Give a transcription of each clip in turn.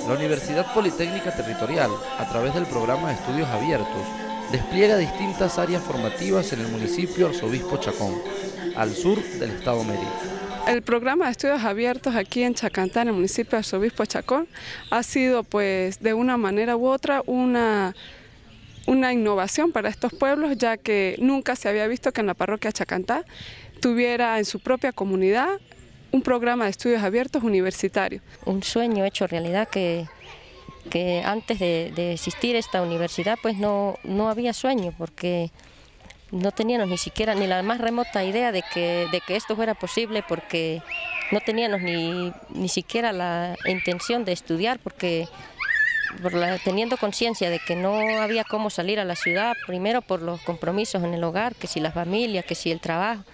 La Universidad Politécnica Territorial, a través del programa de estudios abiertos, despliega distintas áreas formativas en el municipio Arzobispo Chacón, al sur del estado Mérida. El programa de estudios abiertos aquí en Chacantá, en el municipio de Arzobispo Chacón, ha sido pues de una manera u otra una innovación para estos pueblos, ya que nunca se había visto que en la parroquia Chacantá tuviera en su propia comunidad un programa de estudios abiertos universitario. Un sueño hecho realidad que antes de existir esta universidad pues no había sueño, porque no teníamos ni siquiera ni la más remota idea de que esto fuera posible, porque no teníamos ni siquiera la intención de estudiar, porque teniendo conciencia de que no había cómo salir a la ciudad, primero por los compromisos en el hogar, que si la familia, que si el trabajo,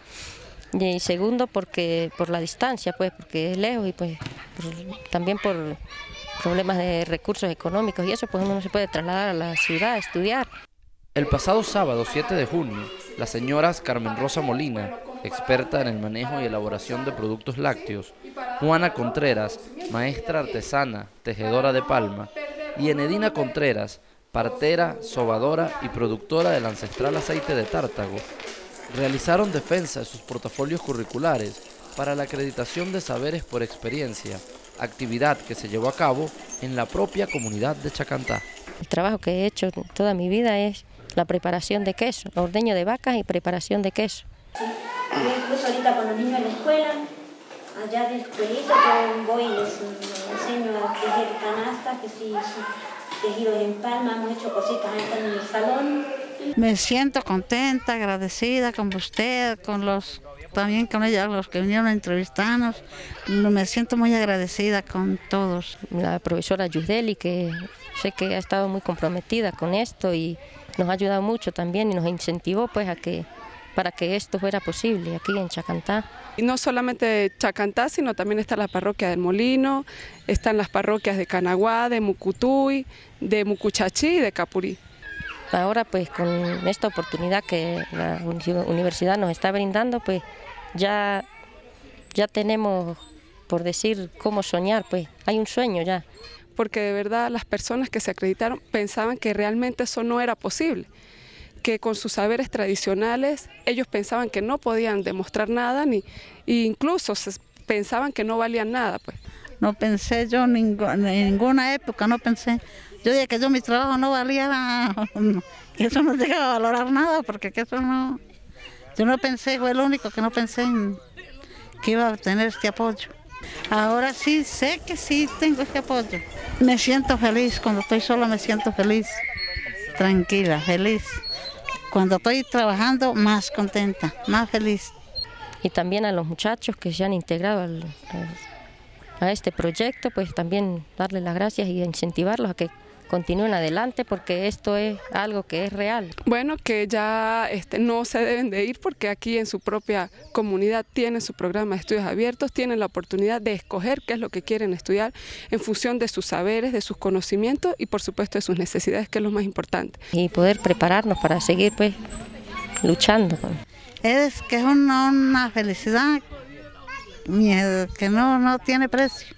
y segundo por la distancia, pues porque es lejos, y pues también por problemas de recursos económicos y eso, pues uno no se puede trasladar a la ciudad a estudiar. El pasado sábado 7 de junio, las señoras Carmen Rosa Molina, experta en el manejo y elaboración de productos lácteos, Juana Contreras, maestra artesana, tejedora de palma, y Enedina Contreras, partera, sobadora y productora del ancestral aceite de tártago, realizaron defensa de sus portafolios curriculares para la acreditación de saberes por experiencia, actividad que se llevó a cabo en la propia comunidad de Chacantá. El trabajo que he hecho toda mi vida es la preparación de queso, ordeño de vacas y preparación de queso. Yo incluso ahorita con los niños en la escuela, allá de la escuelita, yo voy y les enseño a tejer canastas, que sí, tejidos en palma, hemos hecho cositas ahí en el salón. Me siento contenta, agradecida con usted, también con ella, los que vinieron a entrevistarnos. Me siento muy agradecida con todos. La profesora Yusdeli, que sé que ha estado muy comprometida con esto y nos ha ayudado mucho también y nos incentivó pues para que esto fuera posible aquí en Chacantá. Y no solamente Chacantá, sino también está la parroquia del Molino, están las parroquias de Canaguá, de Mucutuy, de Mucuchachí y de Capurí. Ahora pues con esta oportunidad que la universidad nos está brindando, pues ya tenemos, por decir, cómo soñar, pues hay un sueño ya. Porque de verdad las personas que se acreditaron pensaban que realmente eso no era posible, que con sus saberes tradicionales ellos pensaban que no podían demostrar nada, e incluso pensaban que no valían nada, pues. No pensé yo en ninguna época, no pensé. Yo dije que mi trabajo no valía nada, que eso no llegaba a valorar nada, porque que eso no... Yo no pensé, fue el único que no pensé en que iba a tener este apoyo. Ahora sí, sé que sí tengo este apoyo. Me siento feliz, cuando estoy sola me siento feliz, tranquila, feliz. Cuando estoy trabajando, más contenta, más feliz. Y también a los muchachos que se han integrado a este proyecto, pues también darles las gracias y incentivarlos a que continúen adelante, porque esto es algo que es real. Bueno, que ya no se deben de ir, porque aquí en su propia comunidad tienen su programa de estudios abiertos, tienen la oportunidad de escoger qué es lo que quieren estudiar en función de sus saberes, de sus conocimientos y por supuesto de sus necesidades, que es lo más importante. Y poder prepararnos para seguir pues luchando. Es que es una felicidad que no tiene precio.